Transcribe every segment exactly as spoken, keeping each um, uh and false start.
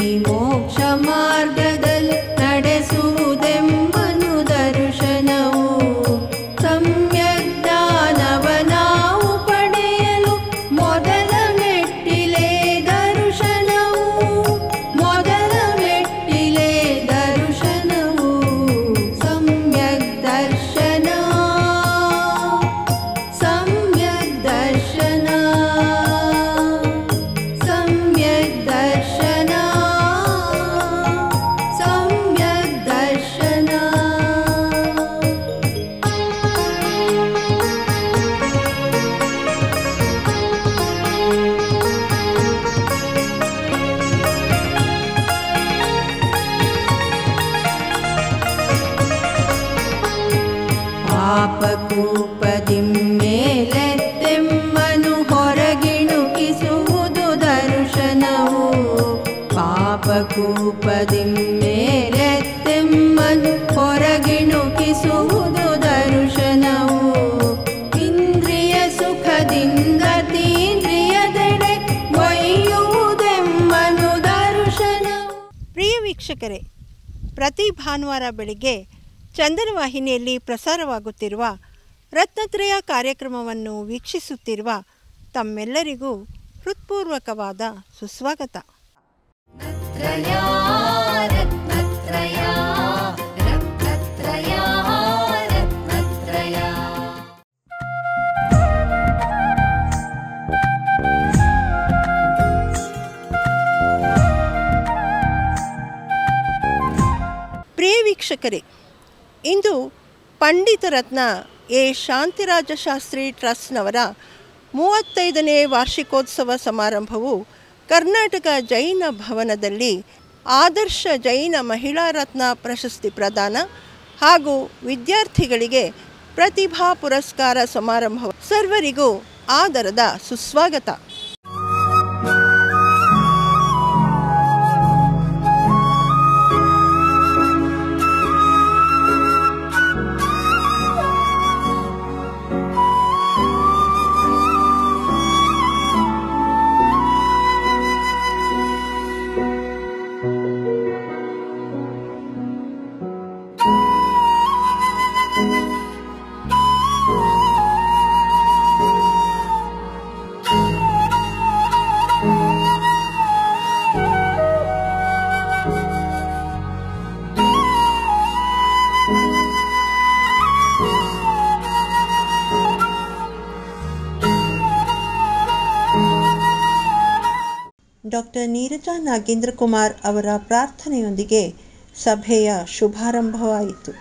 ಮೋಕ್ಷ ಮಾರ್ಗದಲ್ಲಿ ನಡೆಸುವುದೆಂಬನು ದರ್ಶನವು. ಸಮ್ಯಕ್ ಜ್ಞಾನವ ನಾವು ಪಡೆಯಲು ಮೊದಲ ಮೆಟ್ಟಿಲೇ ದರ್ಶನವು. ಮೊದಲ ಮೆಟ್ಟಿಲೇ ದರ್ಶನವು. ಸಮ್ಯಕ್ ದರ್ಶನ ಸಮ್ಯಕ್ ದರ್ಶನ ಸಮ್ಯಕ್ ದರ್ಶನ ಸಮ್ಯಕ್ ದರ್ಶನ. ಪಾಪಕೂಪದಿಂ ಮೇಲೆತ್ತೆಮ್ಮನು ಹೊರಗಿಣುಕಿಸುವುದು ದರ್ಶನವು. ಪಾಪಕೂಪದಿಂ ಮೇಲೆತ್ತೆಮ್ಮನು ಹೊರಗಿಣುಕಿಸುವುದು ದರ್ಶನವು. ಇಂದ್ರಿಯ ಸುಖದಿಂದ ತೀಂದ್ರಿಯದೆಡೆ ಒಯ್ಯುವುದೆಮ್ಮನು ದರ್ಶನವು. ಪ್ರಿಯ ವೀಕ್ಷಕರೇ, ಪ್ರತಿ ಭಾನುವಾರ ಬೆಳಿಗ್ಗೆ ಚಂದನ ವಾಹಿನಿಯಲ್ಲಿ ಪ್ರಸಾರವಾಗುತ್ತಿರುವ ರತ್ನತ್ರಯ ಕಾರ್ಯಕ್ರಮವನ್ನು ವೀಕ್ಷಿಸುತ್ತಿರುವ ತಮ್ಮೆಲ್ಲರಿಗೂ ಹೃತ್ಪೂರ್ವಕವಾದ ಸುಸ್ವಾಗತ. ರತ್ನತ್ರಯ ರತ್ನತ್ರಯ ರತ್ನತ್ರಯ ರತ್ನತ್ರಯ. ಪ್ರಿಯ ವೀಕ್ಷಕರೇ, ಇಂದು ಪಂಡಿತ ರತ್ನ ಎ ಶಾಂತಿರಾಜ ಶಾಸ್ತ್ರಿ ಟ್ರಸ್ಟ್ನವರ ಮೂವತ್ತೈದನೇ ವಾರ್ಷಿಕೋತ್ಸವ ಸಮಾರಂಭವು ಕರ್ನಾಟಕ ಜೈನ ಭವನದಲ್ಲಿ ಆದರ್ಶ ಜೈನ ಮಹಿಳಾ ರತ್ನ ಪ್ರಶಸ್ತಿ ಪ್ರದಾನ ಹಾಗೂ ವಿದ್ಯಾರ್ಥಿಗಳಿಗೆ ಪ್ರತಿಭಾ ಪುರಸ್ಕಾರ ಸಮಾರಂಭ ಸರ್ವರಿಗೂ ಆದರದ ಸುಸ್ವಾಗತ. ಡಾಕ್ಟರ್ ನೀರಜಾ ನಾಗೇಂದ್ರ ಕುಮಾರ್ ಅವರ ಪ್ರಾರ್ಥನೆಯೊಂದಿಗೆ ಸಭೆಯ ಶುಭಾರಂಭವಾಯಿತು.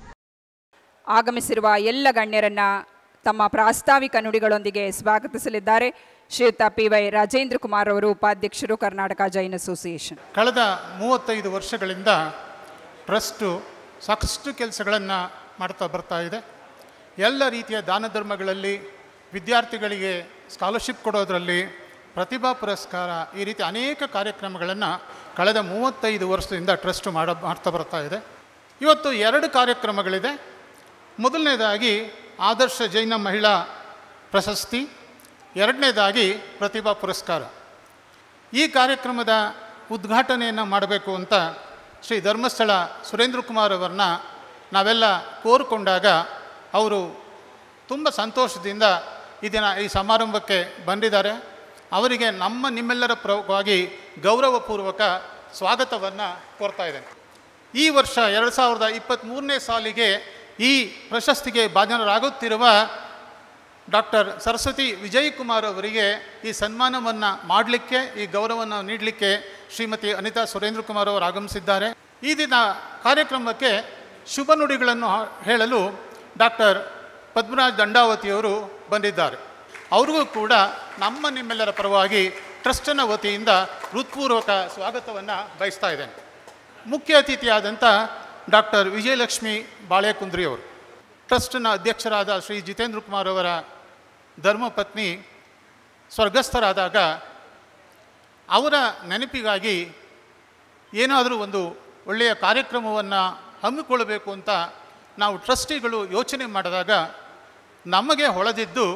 ಆಗಮಿಸಿರುವ ಎಲ್ಲ ಗಣ್ಯರನ್ನ ತಮ್ಮ ಪ್ರಾಸ್ತಾವಿಕ ನುಡಿಗಳೊಂದಿಗೆ ಸ್ವಾಗತಿಸಲಿದ್ದಾರೆ ಶ್ರೀಯುತ ಪಿ ವೈ ರಾಜೇಂದ್ರ ಕುಮಾರ್ ಅವರು, ಉಪಾಧ್ಯಕ್ಷರು, ಕರ್ನಾಟಕ ಜೈನ್ ಅಸೋಸಿಯೇಷನ್. ಕಳೆದ ಮೂವತ್ತೈದು ವರ್ಷಗಳಿಂದ ಟ್ರಸ್ಟು ಸಾಕಷ್ಟು ಕೆಲಸಗಳನ್ನು ಮಾಡ್ತಾ ಬರ್ತಾ ಇದೆ. ಎಲ್ಲ ರೀತಿಯ ದಾನ ಧರ್ಮಗಳಲ್ಲಿ, ವಿದ್ಯಾರ್ಥಿಗಳಿಗೆ ಸ್ಕಾಲರ್ಶಿಪ್ ಕೊಡೋದರಲ್ಲಿ, ಪ್ರತಿಭಾ ಪುರಸ್ಕಾರ, ಈ ರೀತಿ ಅನೇಕ ಕಾರ್ಯಕ್ರಮಗಳನ್ನು ಕಳೆದ ಮೂವತ್ತೈದು ವರ್ಷದಿಂದ ಟ್ರಸ್ಟ್ ಮಾಡ ಮಾಡ್ತಾ ಬರ್ತಾ ಇದೆ. ಇವತ್ತು ಎರಡು ಕಾರ್ಯಕ್ರಮಗಳಿದೆ. ಮೊದಲನೇದಾಗಿ ಆದರ್ಶ ಜೈನ ಮಹಿಳಾ ಪ್ರಶಸ್ತಿ, ಎರಡನೇದಾಗಿ ಪ್ರತಿಭಾ ಪುರಸ್ಕಾರ. ಈ ಕಾರ್ಯಕ್ರಮದ ಉದ್ಘಾಟನೆಯನ್ನು ಮಾಡಬೇಕು ಅಂತ ಶ್ರೀ ಧರ್ಮಸ್ಥಳ ಸುರೇಂದ್ರ ಕುಮಾರ್ ಅವರನ್ನ ನಾವೆಲ್ಲ ಕೋರಿಕೊಂಡಾಗ ಅವರು ತುಂಬ ಸಂತೋಷದಿಂದ ಈ ದಿನ ಈ ಸಮಾರಂಭಕ್ಕೆ ಬಂದಿದ್ದಾರೆ. ಅವರಿಗೆ ನಮ್ಮ ನಿಮ್ಮೆಲ್ಲರ ಪರವಾಗಿ ಗೌರವಪೂರ್ವಕ ಸ್ವಾಗತವನ್ನು ಕೋರ್ತಾ ಇದ್ದೇನೆ. ಈ ವರ್ಷ ಎರಡು ಸಾವಿರದ ಇಪ್ಪತ್ತ್ಮೂರನೇ ಸಾಲಿಗೆ ಈ ಪ್ರಶಸ್ತಿಗೆ ಭಾಜನರಾಗುತ್ತಿರುವ ಡಾಕ್ಟರ್ ಸರಸ್ವತಿ ವಿಜಯಕುಮಾರ್ ಅವರಿಗೆ ಈ ಸನ್ಮಾನವನ್ನು ಮಾಡಲಿಕ್ಕೆ, ಈ ಗೌರವವನ್ನು ನೀಡಲಿಕ್ಕೆ ಶ್ರೀಮತಿ ಅನಿತಾ ಸುರೇಂದ್ರ ಕುಮಾರ್ ಅವರು ಆಗಮಿಸಿದ್ದಾರೆ. ಈ ದಿನ ಕಾರ್ಯಕ್ರಮಕ್ಕೆ ಶುಭ ನುಡಿಗಳನ್ನು ಹೇಳಲು ಡಾಕ್ಟರ್ ಪದ್ಮರಾಜ್ ದಂಡಾವತಿಯವರು ಬಂದಿದ್ದಾರೆ. ಅವ್ರಿಗೂ ಕೂಡ ನಮ್ಮ ನಿಮ್ಮೆಲ್ಲರ ಪರವಾಗಿ ಟ್ರಸ್ಟ್ನ ವತಿಯಿಂದ ಹೃತ್ಪೂರ್ವಕ ಸ್ವಾಗತವನ್ನು ಬಯಸ್ತಾ ಇದ್ದೇನೆ. ಮುಖ್ಯ ಅತಿಥಿಯಾದಂಥ ಡಾಕ್ಟರ್ ವಿಜಯಲಕ್ಷ್ಮಿ ಬಾಳೆಕುಂದ್ರಿಯವರು, ಟ್ರಸ್ಟ್ನ ಅಧ್ಯಕ್ಷರಾದ ಶ್ರೀ ಜಿತೇಂದ್ರ ಕುಮಾರ್ ಅವರ ಧರ್ಮಪತ್ನಿ ಸ್ವರ್ಗಸ್ಥರಾದಾಗ ಅವರ ನೆನಪಿಗಾಗಿ ಏನಾದರೂ ಒಂದು ಒಳ್ಳೆಯ ಕಾರ್ಯಕ್ರಮವನ್ನು ಹಮ್ಮಿಕೊಳ್ಳಬೇಕು ಅಂತ ನಾವು ಟ್ರಸ್ಟಿಗಳು ಯೋಚನೆ ಮಾಡಿದಾಗ ನಮಗೆ ಹೊಳೆದಿದ್ದು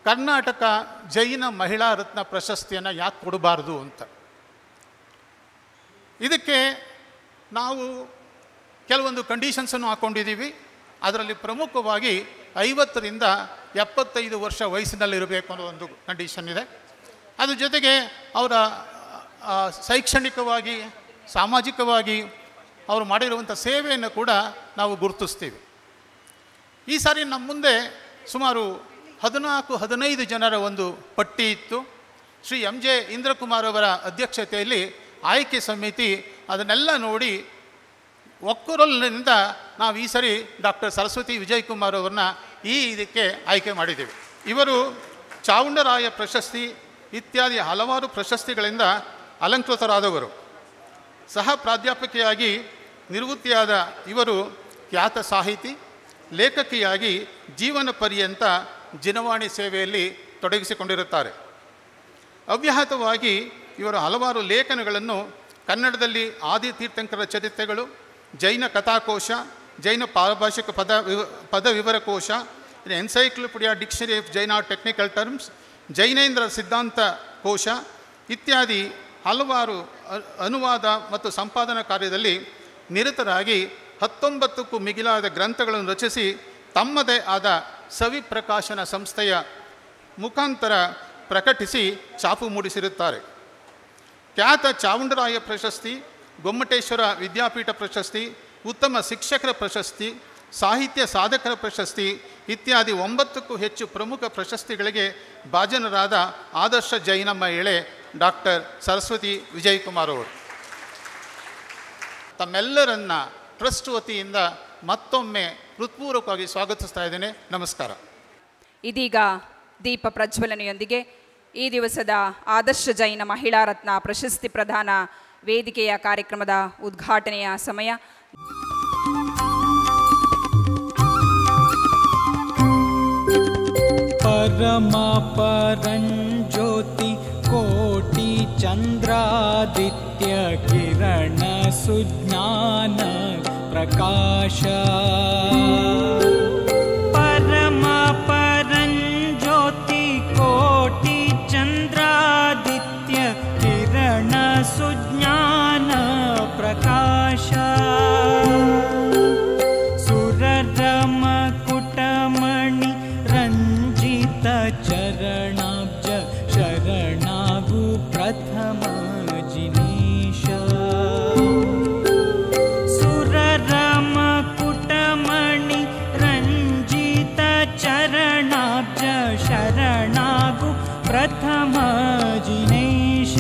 ಕರ್ನಾಟಕ ಜೈನ ಮಹಿಳಾ ರತ್ನ ಪ್ರಶಸ್ತಿಯನ್ನು ಯಾಕೆ ಕೊಡಬಾರ್ದು ಅಂತ. ಇದಕ್ಕೆ ನಾವು ಕೆಲವೊಂದು ಕಂಡೀಷನ್ಸನ್ನು ಹಾಕ್ಕೊಂಡಿದ್ದೀವಿ. ಅದರಲ್ಲಿ ಪ್ರಮುಖವಾಗಿ ಐವತ್ತರಿಂದ ಎಪ್ಪತ್ತೈದು ವರ್ಷ ವಯಸ್ಸಿನಲ್ಲಿರಬೇಕು ಅನ್ನೋ ಒಂದು ಕಂಡೀಷನ್ ಇದೆ. ಅದ್ರ ಜೊತೆಗೆ ಅವರ ಶೈಕ್ಷಣಿಕವಾಗಿ ಸಾಮಾಜಿಕವಾಗಿ ಅವರು ಮಾಡಿರುವಂಥ ಸೇವೆಯನ್ನು ಕೂಡ ನಾವು ಗುರುತಿಸ್ತೀವಿ. ಈ ಸಾರಿ ನಮ್ಮ ಮುಂದೆ ಸುಮಾರು ಹದಿನಾಲ್ಕು ಹದಿನೈದು ಜನರ ಒಂದು ಪಟ್ಟಿ ಇತ್ತು. ಶ್ರೀ ಎಂ ಜೆ ಇಂದ್ರಕುಮಾರ್ ಅವರ ಅಧ್ಯಕ್ಷತೆಯಲ್ಲಿ ಆಯ್ಕೆ ಸಮಿತಿ ಅದನ್ನೆಲ್ಲ ನೋಡಿ ಒಕ್ಕೂರಲಿನಿಂದ ನಾವು ಈ ಸರಿ ಡಾಕ್ಟರ್ ಸರಸ್ವತಿ ವಿಜಯಕುಮಾರ್ ಅವ್ರನ್ನ ಈ ಇದಕ್ಕೆ ಆಯ್ಕೆ ಮಾಡಿದ್ದೀವಿ. ಇವರು ಚಾವುಂಡರಾಯ ಪ್ರಶಸ್ತಿ ಇತ್ಯಾದಿ ಹಲವಾರು ಪ್ರಶಸ್ತಿಗಳಿಂದ ಅಲಂಕೃತರಾದವರು. ಸಹ ಪ್ರಾಧ್ಯಾಪಕಿಯಾಗಿ ನಿವೃತ್ತಿಯಾದ ಇವರು ಖ್ಯಾತ ಸಾಹಿತಿ, ಲೇಖಕಿಯಾಗಿ ಜೀವನ ಪರ್ಯಂತ ಜಿನವಾಣಿ ಸೇವೆಯಲ್ಲಿ ತೊಡಗಿಸಿಕೊಂಡಿರುತ್ತಾರೆ. ಅವ್ಯಾಹತವಾಗಿ ಇವರು ಹಲವಾರು ಲೇಖನಗಳನ್ನು ಕನ್ನಡದಲ್ಲಿ ಆದಿ ತೀರ್ಥಂಕರ ಚರಿತ್ರೆಗಳು, ಜೈನ ಕಥಾಕೋಶ, ಜೈನ ಪಾರಭಾಷಿಕ ಪದ ವಿವ ಪದ ವಿವರಕೋಶ, encyclopedia dictionary of Jaina technical terms, Jainendra Siddhanta Kosha ಇತ್ಯಾದಿ ಹಲವಾರು ಅನುವಾದ ಮತ್ತು ಸಂಪಾದನಾ ಕಾರ್ಯದಲ್ಲಿ ನಿರತರಾಗಿ ಹತ್ತೊಂಬತ್ತಕ್ಕೂ ಮಿಗಿಲಾದ ಗ್ರಂಥಗಳನ್ನು ರಚಿಸಿ ತಮ್ಮದೇ ಆದ ಸವಿ ಪ್ರಕಾಶನ ಸಂಸ್ಥೆಯ ಮುಖಾಂತರ ಪ್ರಕಟಿಸಿ ಛಾಪು ಮೂಡಿಸಿರುತ್ತಾರೆ. ಖ್ಯಾತ ಚಾವುಂಡರಾಯ ಪ್ರಶಸ್ತಿ, ಗೊಮ್ಮಟೇಶ್ವರ ವಿದ್ಯಾಪೀಠ ಪ್ರಶಸ್ತಿ, ಉತ್ತಮ ಶಿಕ್ಷಕರ ಪ್ರಶಸ್ತಿ, ಸಾಹಿತ್ಯ ಸಾಧಕರ ಪ್ರಶಸ್ತಿ ಇತ್ಯಾದಿ ಒಂಬತ್ತಕ್ಕೂ ಹೆಚ್ಚು ಪ್ರಮುಖ ಪ್ರಶಸ್ತಿಗಳಿಗೆ ಭಾಜನರಾದ ಆದರ್ಶ ಜೈನ ಮಹಿಳೆ ಡಾಕ್ಟರ್ ಸರಸ್ವತಿ ವಿಜಯಕುಮಾರ್ ಅವರು. ತಮ್ಮೆಲ್ಲರನ್ನ ಟ್ರಸ್ಟ್ ವತಿಯಿಂದ ಮತ್ತೊಮ್ಮೆ ಹೃತ್ಪೂರ್ವಕವಾಗಿ ಸ್ವಾಗತಿಸ್ತಾ ಇದ್ದೇನೆ. ನಮಸ್ಕಾರ. ಇದೀಗ ದೀಪ ಪ್ರಜ್ವಲನೆಯೊಂದಿಗೆ ಈ ದಿವಸದ ಆದರ್ಶ ಜೈನ ಮಹಿಳಾ ರತ್ನ ಪ್ರಶಸ್ತಿ ಪ್ರದಾನ ವೇದಿಕೆಯ ಕಾರ್ಯಕ್ರಮದ ಉದ್ಘಾಟನೆಯ ಸಮಯ. ಪರಮ ಪರಂಜ್ಯೋತಿ ಕೋಟಿ ಚಂದ್ರಾದಿತ್ಯ ಕಿರಣ ಸುಜ್ಞಾನ ಪ್ರಕಾಶ. ಪರಮ ಪರಂಜ್ಯೋತಿ ಕೋಟಿ ಚಂದ್ರಾದಿತ್ಯ ಕಿರಣ ಸುಜ್ಞಾನ ಪ್ರಕಾಶ. ಸುರರಮ ಕುಟಮಣಿ ರಂಜಿತ ಚರಣಾಬ್ಜ ಶರಣಾಗು ಪ್ರಥಮ ಜಿನೇಶ. ಸುರರಮ ಕುಟಮಣಿ ರಂಜಿತ ಚರಣಾಬ್ಜ ಶರಣಾಗು ಪ್ರಥಮ ಜಿನೇಶ.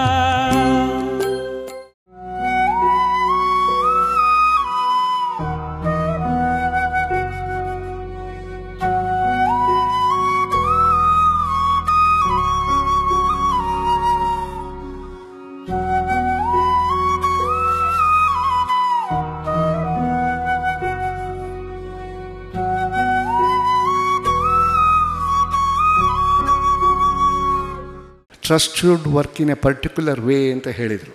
Trust should work in a particular way ಅಂತ ಹೇಳಿದರು.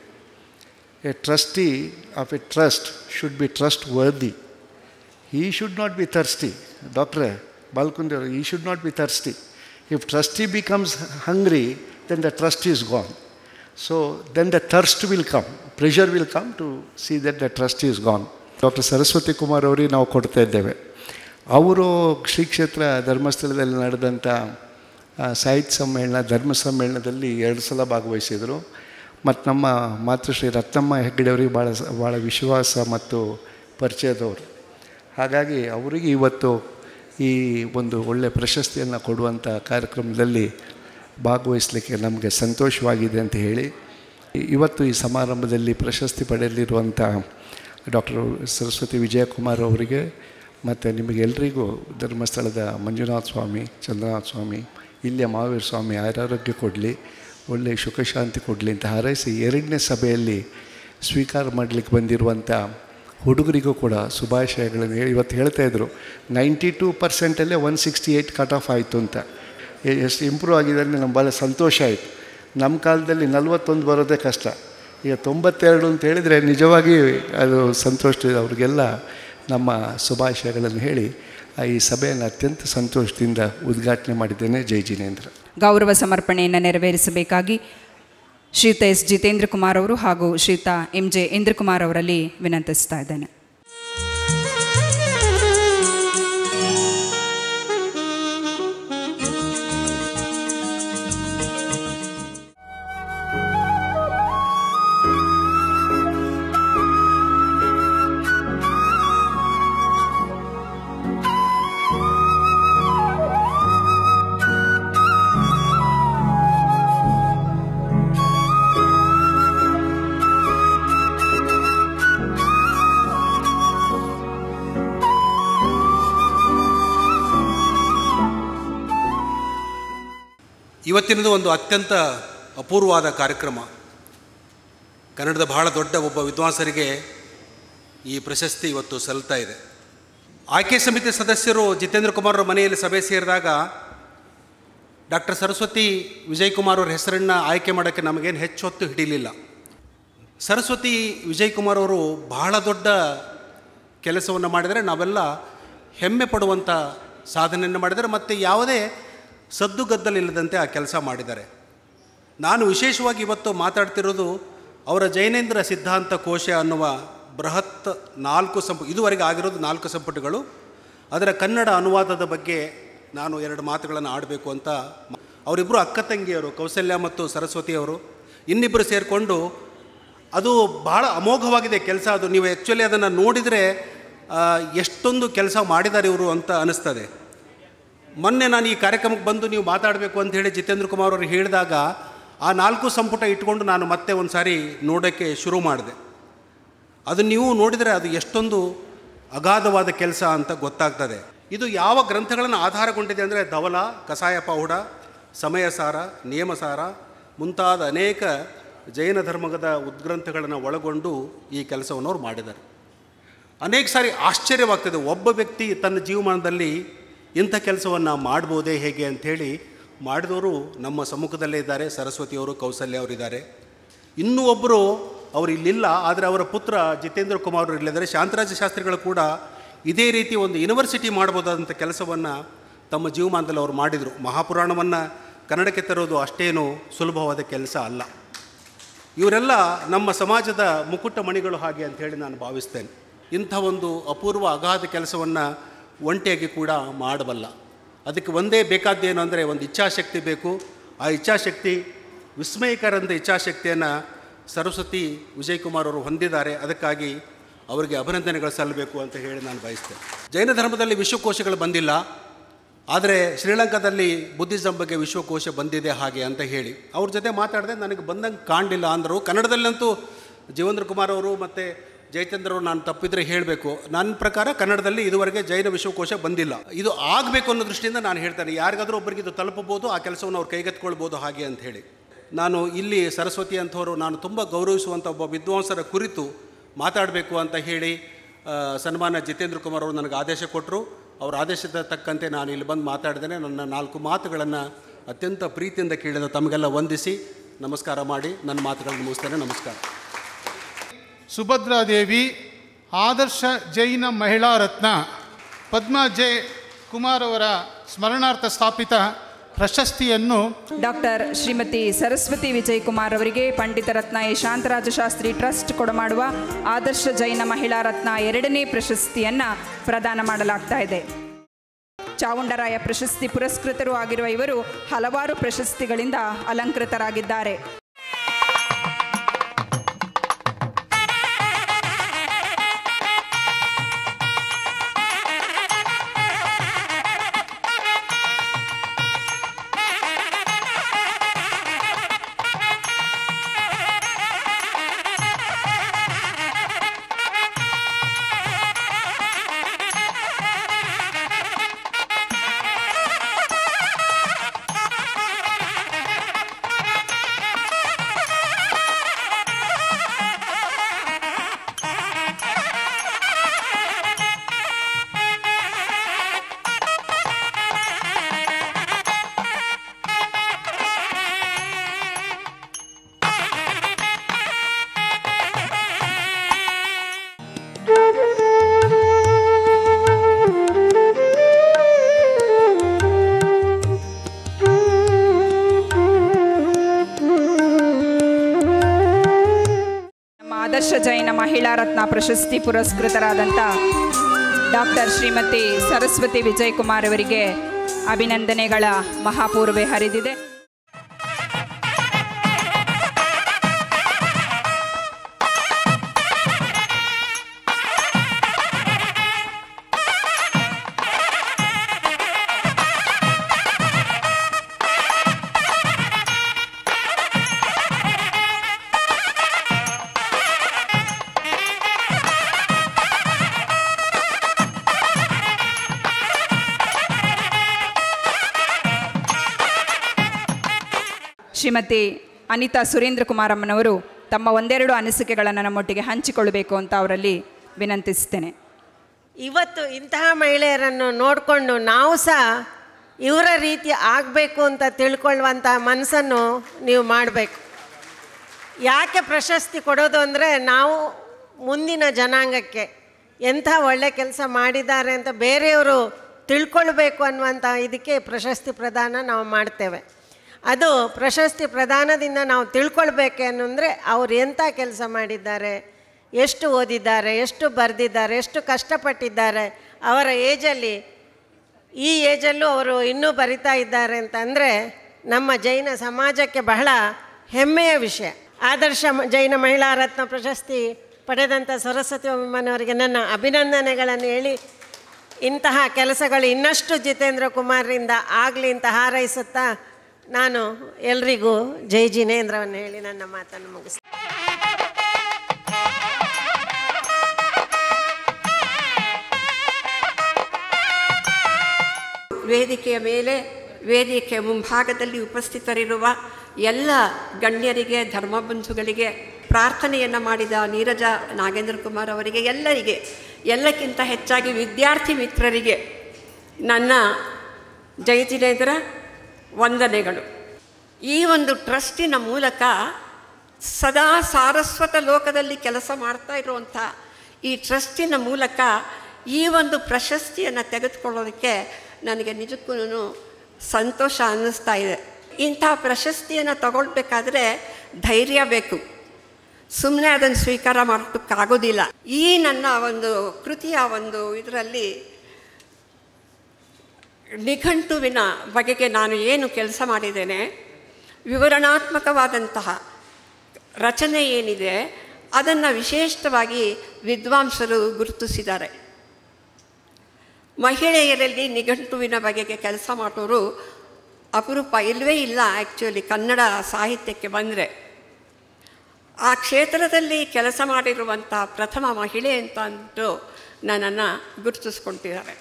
A trustee of a trust should be trustworthy. He should not be thirsty. ಡಾಕ್ಟ್ರೆ ಬಾಲ್ಕುಂದೇವರು, he should not be thirsty. If trustee becomes hungry, then the trust is gone. So then the thirst will come, pressure will come to see that the trust is gone. Doctor Saraswati Kumar ಅವರಿಗೆ ನಾವು ಕೊಡ್ತಾ ಇದ್ದೇವೆ. ಅವರು ಶ್ರೀ ಕ್ಷೇತ್ರ ಧರ್ಮಸ್ಥಳದಲ್ಲಿ ನಡೆದಂಥ ಸಾಹಿತ್ಯ ಸಮ್ಮೇಳನ, ಧರ್ಮ ಸಮ್ಮೇಳನದಲ್ಲಿ ಎರಡು ಸಲ ಭಾಗವಹಿಸಿದರು. ಮತ್ತು ನಮ್ಮ ಮಾತೃಶ್ರೀ ರತ್ನಮ್ಮ ಹೆಗ್ಗಡೆಯವರಿಗೆ ಭಾಳ ಭಾಳ ವಿಶ್ವಾಸ ಮತ್ತು ಪರಿಚಯದವರು. ಹಾಗಾಗಿ ಅವರಿಗೆ ಇವತ್ತು ಈ ಒಂದು ಒಳ್ಳೆಯ ಪ್ರಶಸ್ತಿಯನ್ನು ಕೊಡುವಂಥ ಕಾರ್ಯಕ್ರಮದಲ್ಲಿ ಭಾಗವಹಿಸಲಿಕ್ಕೆ ನಮಗೆ ಸಂತೋಷವಾಗಿದೆ ಅಂತ ಹೇಳಿ, ಇವತ್ತು ಈ ಸಮಾರಂಭದಲ್ಲಿ ಪ್ರಶಸ್ತಿ ಪಡೆಯಲಿರುವಂಥ ಡಾಕ್ಟರ್ ಸರಸ್ವತಿ ವಿಜಯಕುಮಾರ್ ಅವರಿಗೆ ಮತ್ತು ನಿಮಗೆಲ್ಲರಿಗೂ ಧರ್ಮಸ್ಥಳದ ಮಂಜುನಾಥ ಸ್ವಾಮಿ, ಚಂದ್ರನಾಥ ಸ್ವಾಮಿ, ಇಲ್ಲಿಯ ಮಹಾವೀರ ಸ್ವಾಮಿ ಆರೋಗ್ಯ ಕೊಡಲಿ, ಒಳ್ಳೆಯ ಸುಖಶಾಂತಿ ಕೊಡಲಿ ಅಂತ ಹಾರೈಸಿ, ಎರಡನೇ ಸಭೆಯಲ್ಲಿ ಸ್ವೀಕಾರ ಮಾಡಲಿಕ್ಕೆ ಬಂದಿರುವಂಥ ಹುಡುಗರಿಗೂ ಕೂಡ ಶುಭಾಶಯಗಳನ್ನು ಹೇಳಿ ಇವತ್ತು ಹೇಳ್ತಾಯಿದ್ರು. ನೈಂಟಿ ಟೂ ಪರ್ಸೆಂಟಲ್ಲೇ one sixty eight cut off ಆಯಿತು ಅಂತ. ಎಷ್ಟು ಇಂಪ್ರೂವ್ ಆಗಿದೆ ಅಂದರೆ ನಮ್ಗೆ ಭಾಳ ಸಂತೋಷ ಆಯಿತು. ನಮ್ಮ ಕಾಲದಲ್ಲಿ ನಲ್ವತ್ತೊಂದು ಬರೋದೇ ಕಷ್ಟ, ಈಗ ತೊಂಬತ್ತೆರಡು ಅಂತ ಹೇಳಿದರೆ ನಿಜವಾಗಿ ಅದು ಸಂತೋಷ. ಅವ್ರಿಗೆಲ್ಲ ನಮ್ಮ ಶುಭಾಶಯಗಳನ್ನು ಹೇಳಿ ಈ ಸಭೆಯನ್ನು ಅತ್ಯಂತ ಸಂತೋಷದಿಂದ ಉದ್ಘಾಟನೆ ಮಾಡಿದ್ದೇನೆ. ಜೈ ಜಿನೇಂದ್ರ. ಗೌರವ ಸಮರ್ಪಣೆಯನ್ನು ನೆರವೇರಿಸಬೇಕಾಗಿ ಶ್ರೀಯುತ ಎಸ್ ಜಿತೇಂದ್ರ ಕುಮಾರ್ ಅವರು ಹಾಗೂ ಶ್ರೀಯುತ ಎಂ ಜೆ ಇಂದ್ರ ಕುಮಾರ್ ಅವರಲ್ಲಿ ವಿನಂತಿಸ್ತಾ ಇದ್ದೇನೆ. ಇವತ್ತಿನದು ಒಂದು ಅತ್ಯಂತ ಅಪೂರ್ವವಾದ ಕಾರ್ಯಕ್ರಮ. ಕನ್ನಡದ ಬಹಳ ದೊಡ್ಡ ಒಬ್ಬ ವಿದ್ವಾಂಸರಿಗೆ ಈ ಪ್ರಶಸ್ತಿ ಇವತ್ತು ಸಲ್ತಾ ಇದೆ. ಆಯ್ಕೆ ಸಮಿತಿ ಸದಸ್ಯರು ಜಿತೇಂದ್ರ ಕುಮಾರ್ ಅವರ ಮನೆಯಲ್ಲಿ ಸಭೆ ಸೇರಿದಾಗ ಡಾಕ್ಟರ್ ಸರಸ್ವತಿ ವಿಜಯಕುಮಾರ್ ಅವರ ಹೆಸರನ್ನು ಆಯ್ಕೆ ಮಾಡೋಕ್ಕೆ ನಮಗೇನು ಹೆಚ್ಚು ಹೊತ್ತು ಹಿಡಿಲಿಲ್ಲ. ಸರಸ್ವತಿ ವಿಜಯಕುಮಾರ್ ಅವರು ಬಹಳ ದೊಡ್ಡ ಕೆಲಸವನ್ನು ಮಾಡಿದರೆ, ನಾವೆಲ್ಲ ಹೆಮ್ಮೆ ಪಡುವಂಥ ಸಾಧನೆಯನ್ನು ಮಾಡಿದರೆ, ಮತ್ತು ಯಾವುದೇ ಸದ್ದುಗದ್ದಲಿಲ್ಲದಂತೆ ಆ ಕೆಲಸ ಮಾಡಿದ್ದಾರೆ. ನಾನು ವಿಶೇಷವಾಗಿ ಇವತ್ತು ಮಾತಾಡ್ತಿರೋದು ಅವರ ಜೈನೇಂದ್ರ ಸಿದ್ಧಾಂತ ಕೋಶ ಅನ್ನುವ ಬೃಹತ್ ನಾಲ್ಕು ಸಂಪು ಇದುವರೆಗೆ ಆಗಿರೋದು ನಾಲ್ಕು ಸಂಪುಟಗಳು, ಅದರ ಕನ್ನಡ ಅನುವಾದದ ಬಗ್ಗೆ ನಾನು ಎರಡು ಮಾತುಗಳನ್ನು ಆಡಬೇಕು ಅಂತ. ಅವರಿಬ್ಬರು ಅಕ್ಕ ತಂಗಿಯರು, ಕೌಸಲ್ಯ ಮತ್ತು ಸರಸ್ವತಿಯವರು, ಇನ್ನಿಬ್ಬರು ಸೇರಿಕೊಂಡು ಅದು ಬಹಳ ಅಮೋಘವಾಗಿದೆ ಕೆಲಸ. ಅದು ನೀವು ಆ್ಯಕ್ಚುಲಿ ಅದನ್ನು ನೋಡಿದರೆ ಎಷ್ಟೊಂದು ಕೆಲಸ ಮಾಡಿದ್ದಾರೆ ಇವರು ಅಂತ ಅನ್ನಿಸ್ತದೆ. ಮೊನ್ನೆ ನಾನು ಈ ಕಾರ್ಯಕ್ರಮಕ್ಕೆ ಬಂದು ನೀವು ಮಾತಾಡಬೇಕು ಅಂಥೇಳಿ ಜಿತೇಂದ್ರ ಕುಮಾರ್ ಅವರು ಹೇಳಿದಾಗ ಆ ನಾಲ್ಕು ಸಂಪುಟ ಇಟ್ಕೊಂಡು ನಾನು ಮತ್ತೆ ಒಂದು ಸಾರಿ ನೋಡೋಕ್ಕೆ ಶುರು ಮಾಡಿದೆ. ಅದು ನೀವು ನೋಡಿದರೆ ಅದು ಎಷ್ಟೊಂದು ಅಗಾಧವಾದ ಕೆಲಸ ಅಂತ ಗೊತ್ತಾಗ್ತದೆ. ಇದು ಯಾವ ಗ್ರಂಥಗಳನ್ನು ಆಧಾರಗೊಂಡಿದೆ ಅಂದರೆ ಧವಲ, ಕಸಾಯ ಪೌಢ, ಸಮಯಸಾರ, ನಿಯಮಸಾರ ಮುಂತಾದ ಅನೇಕ ಜೈನ ಧರ್ಮದ ಉದ್ಗ್ರಂಥಗಳನ್ನು ಒಳಗೊಂಡು ಈ ಕೆಲಸವನ್ನು ಅವ್ರು ಮಾಡಿದ್ದಾರೆ. ಅನೇಕ ಸಾರಿ ಆಶ್ಚರ್ಯವಾಗ್ತದೆ, ಒಬ್ಬ ವ್ಯಕ್ತಿ ತನ್ನ ಜೀವಮಾನದಲ್ಲಿ ಇಂಥ ಕೆಲಸವನ್ನು ಮಾಡ್ಬೋದೇ ಹೇಗೆ ಅಂಥೇಳಿ ಮಾಡಿದವರು ನಮ್ಮ ಸಮ್ಮುಖದಲ್ಲೇ ಇದ್ದಾರೆ. ಸರಸ್ವತಿಯವರು, ಕೌಸಲ್ಯ ಅವರಿದ್ದಾರೆ. ಇನ್ನೂ ಒಬ್ಬರು ಅವರು ಇಲ್ಲಿಲ್ಲ, ಆದರೆ ಅವರ ಪುತ್ರ ಜಿತೇಂದ್ರ ಕುಮಾರ್ ಅವರು ಇಲ್ಲಿದ್ದಾರೆ. ಶಾಂತರಾಜ ಶಾಸ್ತ್ರಿಗಳು ಕೂಡ ಇದೇ ರೀತಿ ಒಂದು ಯೂನಿವರ್ಸಿಟಿ ಮಾಡ್ಬೋದಾದಂಥ ಕೆಲಸವನ್ನು ತಮ್ಮ ಜೀವಮಾನದಲ್ಲಿ ಅವರು ಮಾಡಿದರು. ಮಹಾಪುರಾಣವನ್ನು ಕನ್ನಡಕ್ಕೆ ತರೋದು ಅಷ್ಟೇನು ಸುಲಭವಾದ ಕೆಲಸ ಅಲ್ಲ. ಇವರೆಲ್ಲ ನಮ್ಮ ಸಮಾಜದ ಮುಕುಟ ಮಣಿಗಳು ಹಾಗೆ ಅಂಥೇಳಿ ನಾನು ಭಾವಿಸ್ತೇನೆ. ಇಂಥ ಒಂದು ಅಪೂರ್ವ ಅಗಾಧ ಕೆಲಸವನ್ನು ಒಂಟಿಯಾಗಿ ಕೂಡ ಮಾಡಬಲ್ಲ. ಅದಕ್ಕೆ ಒಂದೇ ಬೇಕಾದ್ದೇನು ಅಂದರೆ ಒಂದು ಇಚ್ಛಾಶಕ್ತಿ ಬೇಕು. ಆ ಇಚ್ಛಾಶಕ್ತಿ, ವಿಸ್ಮಯಕರಂಥ ಇಚ್ಛಾಶಕ್ತಿಯನ್ನು ಸರಸ್ವತಿ ವಿಜಯಕುಮಾರ್ ಅವರು ಹೊಂದಿದ್ದಾರೆ. ಅದಕ್ಕಾಗಿ ಅವರಿಗೆ ಅಭಿನಂದನೆಗಳು ಸಲ್ಲಬೇಕು ಅಂತ ಹೇಳಿ ನಾನು ಬಯಸ್ತೇನೆ. ಜೈನ ಧರ್ಮದಲ್ಲಿ ವಿಶ್ವಕೋಶಗಳು ಬಂದಿಲ್ಲ, ಆದರೆ ಶ್ರೀಲಂಕಾದಲ್ಲಿ ಬುದ್ಧಿಸಮ್ ಬಗ್ಗೆ ವಿಶ್ವಕೋಶ ಬಂದಿದೆ ಹಾಗೆ ಅಂತ ಹೇಳಿ ಅವ್ರ ಜೊತೆ ಮಾತಾಡಿದೆ. ನನಗೆ ಬಂದಂಗೆ ಕಾಣಲಿಲ್ಲ ಅಂದರು. ಕನ್ನಡದಲ್ಲಂತೂ ಜೀವೇಂದ್ರ ಕುಮಾರ್ ಅವರು ಮತ್ತು ಜಯಚಂದ್ರ ಅವರು, ನಾನು ತಪ್ಪಿದರೆ ಹೇಳಬೇಕು, ನನ್ನ ಪ್ರಕಾರ ಕನ್ನಡದಲ್ಲಿ ಇದುವರೆಗೆ ಜೈನ ವಿಶ್ವಕೋಶ ಬಂದಿಲ್ಲ. ಇದು ಆಗಬೇಕು ಅನ್ನೋ ದೃಷ್ಟಿಯಿಂದ ನಾನು ಹೇಳ್ತೇನೆ. ಯಾರಿಗಾದರೂ ಒಬ್ಬರಿಗೆ ಇದು ತಲುಪಬಹುದು, ಆ ಕೆಲಸವನ್ನು ಅವ್ರು ಕೈಗೆತ್ಕೊಳ್ಬೋದು ಹಾಗೆ ಅಂತ ಹೇಳಿ. ನಾನು ಇಲ್ಲಿ ಸರಸ್ವತಿ ಅಂಥವರು ನಾನು ತುಂಬ ಗೌರವಿಸುವಂಥ ಒಬ್ಬ ವಿದ್ವಾಂಸರ ಕುರಿತು ಮಾತಾಡಬೇಕು ಅಂತ ಹೇಳಿ ಸನ್ಮಾನ್ಯ ಜಿತೇಂದ್ರ ಕುಮಾರ್ ಅವರು ನನಗೆ ಆದೇಶ ಕೊಟ್ಟರು. ಅವರ ಆದೇಶದ ತಕ್ಕಂತೆ ನಾನು ಇಲ್ಲಿ ಬಂದು ಮಾತಾಡಿದ್ದೇನೆ. ನನ್ನ ನಾಲ್ಕು ಮಾತುಗಳನ್ನು ಅತ್ಯಂತ ಪ್ರೀತಿಯಿಂದ ಕೇಳಿದ ತಮಗೆಲ್ಲ ವಂದಿಸಿ ನಮಸ್ಕಾರ ಮಾಡಿ ನನ್ನ ಮಾತುಗಳನ್ನು ಮುಗಿಸ್ತೇನೆ. ನಮಸ್ಕಾರ. ಸುಭದ್ರಾದೇವಿ ಆದರ್ಶ ಜೈನ ಮಹಿಳಾ ರತ್ನ ಪದ್ಮಾ ಜೆ ಕುಮಾರ್ ಅವರ ಸ್ಮರಣಾರ್ಥ ಸ್ಥಾಪಿತ ಪ್ರಶಸ್ತಿಯನ್ನು ಡಾಕ್ಟರ್ ಶ್ರೀಮತಿ ಸರಸ್ವತಿ ವಿಜಯಕುಮಾರ್ ಅವರಿಗೆ ಪಂಡಿತ ರತ್ನ ಎ ಶಾಂತರಾಜ ಶಾಸ್ತ್ರಿ ಟ್ರಸ್ಟ್ ಕೊಡಮಾಡುವ ಆದರ್ಶ ಜೈನ ಮಹಿಳಾ ರತ್ನ ಎರಡನೇ ಪ್ರಶಸ್ತಿಯನ್ನು ಪ್ರದಾನ ಮಾಡಲಾಗ್ತಾ ಇದೆ. ಚಾವುಂಡರಾಯ ಪ್ರಶಸ್ತಿ ಪುರಸ್ಕೃತರು ಆಗಿರುವ ಇವರು ಹಲವಾರು ಪ್ರಶಸ್ತಿಗಳಿಂದ ಅಲಂಕೃತರಾಗಿದ್ದಾರೆ. ಆದರ್ಶ ಜೈನ ಮಹಿಳಾ ರತ್ನ ಪ್ರಶಸ್ತಿ ಪುರಸ್ಕೃತರಾದಂಥ ಡಾಕ್ಟರ್ ಶ್ರೀಮತಿ ಸರಸ್ವತಿ ವಿಜಯಕುಮಾರ್ ಅವರಿಗೆ ಅಭಿನಂದನೆಗಳ ಮಹಾಪೂರ್ವೆ ಹರಿದಿದೆ. ಶ್ರೀಮತಿ ಅನಿತಾ ಸುರೇಂದ್ರ ಕುಮಾರಮ್ಮನವರು ತಮ್ಮ ಒಂದೆರಡು ಅನಿಸಿಕೆಗಳನ್ನು ನಮ್ಮೊಟ್ಟಿಗೆ ಹಂಚಿಕೊಳ್ಳಬೇಕು ಅಂತ ಅವರಲ್ಲಿ ವಿನಂತಿಸ್ತೇನೆ. ಇವತ್ತು ಇಂತಹ ಮಹಿಳೆಯರನ್ನು ನೋಡಿಕೊಂಡು ನಾವು ಸಹ ಇವರ ರೀತಿ ಆಗಬೇಕು ಅಂತ ತಿಳ್ಕೊಳ್ಳುವಂಥ ಮನಸ್ಸನ್ನು ನೀವು ಮಾಡಬೇಕು. ಯಾಕೆ ಪ್ರಶಸ್ತಿ ಕೊಡೋದು ಅಂದರೆ ನಾವು ಮುಂದಿನ ಜನಾಂಗಕ್ಕೆ ಎಂಥ ಒಳ್ಳೆ ಕೆಲಸ ಮಾಡಿದ್ದಾರೆ ಅಂತ ಬೇರೆಯವರು ತಿಳ್ಕೊಳ್ಬೇಕು ಅನ್ನುವಂಥ ಇದಕ್ಕೆ ಪ್ರಶಸ್ತಿ ಪ್ರದಾನ ನಾವು ಮಾಡ್ತೇವೆ. ಅದು ಪ್ರಶಸ್ತಿ ಪ್ರದಾನದಿಂದ ನಾವು ತಿಳ್ಕೊಳ್ಬೇಕು ಅನ್ನಂದರೆ ಅವ್ರು ಎಂಥ ಕೆಲಸ ಮಾಡಿದ್ದಾರೆ, ಎಷ್ಟು ಓದಿದ್ದಾರೆ, ಎಷ್ಟು ಬರೆದಿದ್ದಾರೆ, ಎಷ್ಟು ಕಷ್ಟಪಟ್ಟಿದ್ದಾರೆ, ಅವರ ಏಜಲ್ಲಿ ಈ ಏಜಲ್ಲೂ ಅವರು ಇನ್ನೂ ಬರಿತಾ ಇದ್ದಾರೆ ಅಂತಂದರೆ ನಮ್ಮ ಜೈನ ಸಮಾಜಕ್ಕೆ ಬಹಳ ಹೆಮ್ಮೆಯ ವಿಷಯ. ಆದರ್ಶ ಜೈನ ಮಹಿಳಾ ರತ್ನ ಪ್ರಶಸ್ತಿ ಪಡೆದಂಥ ಸರಸ್ವತಿ ಅಮ್ಮನವರಿಗೆ ನನ್ನ ಅಭಿನಂದನೆಗಳನ್ನು ಹೇಳಿ, ಇಂತಹ ಕೆಲಸಗಳು ಇನ್ನಷ್ಟು ಜಿತೇಂದ್ರ ಕುಮಾರ್ರಿಂದ ಆಗಲಿ ಅಂತ ಹಾರೈಸುತ್ತಾ ನಾನು ಎಲ್ರಿಗೂ ಜೈ ಜಿನೇಂದ್ರವನ್ನು ಹೇಳಿ ನನ್ನ ಮಾತನ್ನು ಮುಗಿಸ್ತೇನೆ. ವೇದಿಕೆಯ ಮೇಲೆ, ವೇದಿಕೆಯ ಮುಂಭಾಗದಲ್ಲಿ ಉಪಸ್ಥಿತರಿರುವ ಎಲ್ಲ ಗಣ್ಯರಿಗೆ, ಧರ್ಮಬಂಧುಗಳಿಗೆ, ಪ್ರಾರ್ಥನೆಯನ್ನು ಮಾಡಿದ ನೀರಜ ನಾಗೇಂದ್ರ ಕುಮಾರ್ ಅವರಿಗೆ, ಎಲ್ಲರಿಗೆ, ಎಲ್ಲಕ್ಕಿಂತ ಹೆಚ್ಚಾಗಿ ವಿದ್ಯಾರ್ಥಿ ಮಿತ್ರರಿಗೆ ನನ್ನ ಜೈ ಜಿನೇಂದ್ರ ವಂದನೆಗಳು. ಈ ಒಂದು ಟ್ರಸ್ಟಿನ ಮೂಲಕ ಸದಾ ಸಾರಸ್ವತ ಲೋಕದಲ್ಲಿ ಕೆಲಸ ಮಾಡ್ತಾ ಇರುವಂಥ ಈ ಟ್ರಸ್ಟಿನ ಮೂಲಕ ಈ ಒಂದು ಪ್ರಶಸ್ತಿಯನ್ನು ತೆಗೆದುಕೊಳ್ಳೋದಕ್ಕೆ ನನಗೆ ನಿಜಕ್ಕೂ ಸಂತೋಷ ಅನ್ನಿಸ್ತಾ ಇದೆ. ಇಂಥ ಪ್ರಶಸ್ತಿಯನ್ನು ತಗೊಳ್ಬೇಕಾದ್ರೆ ಧೈರ್ಯ ಬೇಕು, ಸುಮ್ಮನೆ ಅದನ್ನು ಸ್ವೀಕಾರ ಮಾಡೋಕ್ಕಾಗೋದಿಲ್ಲ. ಈ ನನ್ನ ಒಂದು ಕೃತಿಯ ಒಂದು ಇದರಲ್ಲಿ ನಿಘಂಟುವಿನ ಬಗೆಗೆ ನಾನು ಏನು ಕೆಲಸ ಮಾಡಿದ್ದೇನೆ, ವಿವರಣಾತ್ಮಕವಾದಂತಹ ರಚನೆ ಏನಿದೆ ಅದನ್ನು ವಿಶೇಷವಾಗಿ ವಿದ್ವಾಂಸರು ಗುರುತಿಸಿದ್ದಾರೆ. ಮಹಿಳೆಯರಲ್ಲಿ ನಿಘಂಟುವಿನ ಬಗೆಗೆ ಕೆಲಸ ಮಾಡೋರು ಅಪರೂಪ ಇಲ್ಲವೇ ಇಲ್ಲ. ಆ್ಯಕ್ಚುಲಿ ಕನ್ನಡ ಸಾಹಿತ್ಯಕ್ಕೆ ಬಂದರೆ ಆ ಕ್ಷೇತ್ರದಲ್ಲಿ ಕೆಲಸ ಮಾಡಿರುವಂಥ ಪ್ರಥಮ ಮಹಿಳೆ ಅಂತ ಅಂದ್ಬಿಟ್ಟು ನನ್ನನ್ನು ಗುರುತಿಸ್ಕೊಳ್ತಿದ್ದಾರೆ.